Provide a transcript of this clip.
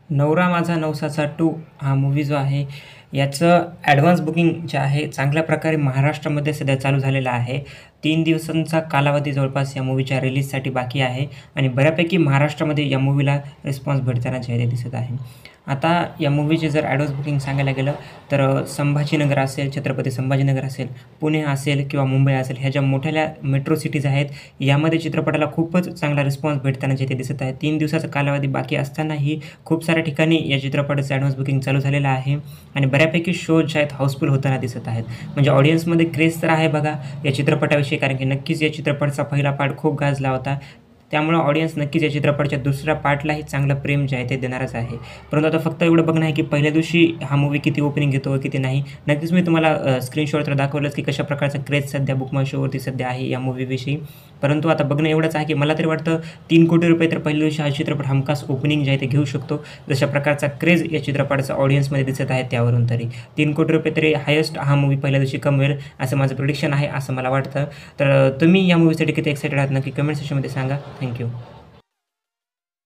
नवरा माझा नवसाचा 2 हा मूव्ही जो आहे, याचं ॲडव्हान्स बुकिंग जे आहे चांगल्या प्रकारे महाराष्ट्रामध्ये सध्या चालू झालेलं आहे. 3 दिवसांचा कालावधी जवळपास या मूव्हीच्या रिलीजसाठी बाकी आहे आणि बऱ्यापैकी महाराष्ट्रामध्ये या मूव्हीला रिस्पॉन्स भेटताना जे आहे ते दिसत आहे. आता या मूव्हीचे जर ॲडव्हान्स बुकिंग सांगायला गेलं तर संभाजीनगर असेल, छत्रपती संभाजीनगर असेल, पुणे असेल किंवा मुंबई असेल, ह्या ज्या मोठ्या मेट्रो सिटीज आहेत, यामध्ये चित्रपटाला खूपच चांगला रिस्पॉन्स भेटताना जे ते दिसत आहे. 3 दिवसाचा कालावधी बाकी असतानाही खूप साऱ्या ठिकाणी या चित्रपटाचं ॲडव्हान्स बुकिंग चालू झालेलं आहे आणि बऱ्यापैकी शोज जे आहेत हाऊसफुल होताना दिसत आहेत. म्हणजे ऑडियन्समध्ये क्रेज तर आहे बघा या चित्रपटाविषयी, कारण की नक्कीच या चित्रपटाचा पहिला पार्ट खूप गाजला होता. त्यामुळं ऑडियन्स नक्कीच या चित्रपटाच्या दुसऱ्या पार्टलाही चांगलं प्रेम जे आहे ते देणारच आहे. परंतु आता फक्त एवढं बघणं आहे की पहिल्या दिवशी हा मूव्ही किती ओपनिंग घेतो, किती नाही. नक्कीच मी तुम्हाला स्क्रीनशॉट तर दाखवलंच की कशा प्रकारचा क्रेज सध्या बुक माय शोवरती सध्या आहे या मूव्हीविषयी. परंतु आता बघणं एवढंच आहे की मला तरी वाटतं 3 कोटी रुपये तर पहिल्या दिवशी हा चित्रपट हमखास ओपनिंग जे आहे ते घेऊ शकतो. जशा प्रकारचा क्रेज या चित्रपटाचा ऑडियन्समध्ये दिसत आहे त्यावरून तरी. 3 कोटी रुपये तरी हायेस्ट हा मूव्ही पहिल्या दिवशी कमवेल असं माझं प्रिडिक्शन आहे, असं मला वाटतं. तर तुम्ही या मूव्हीसाठी किती एक्सायटेड आहात नक्की कमेंट सेक्शनमध्ये सांगा. Thank you.